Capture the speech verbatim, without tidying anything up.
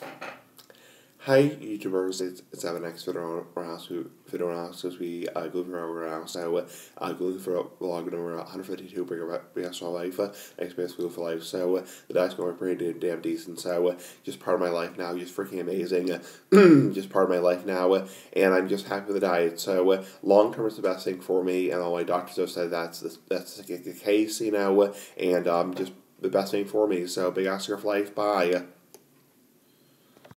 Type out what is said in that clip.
Hi YouTubers, it's, it's Evan X Video as we uh, go through our house now. Uh, uh, going for a vlog number one hundred fifty-two big S R life, uh, experience school for life. So uh, the diet's going pretty damn decent. So uh, just part of my life now, just freaking amazing. Uh, just part of my life now, uh, and I'm just happy with the diet. So uh, long term is the best thing for me, and all my doctors have said that's the, that's the case, you know, uh, and um, just the best thing for me. So big Oscar for life. Bye.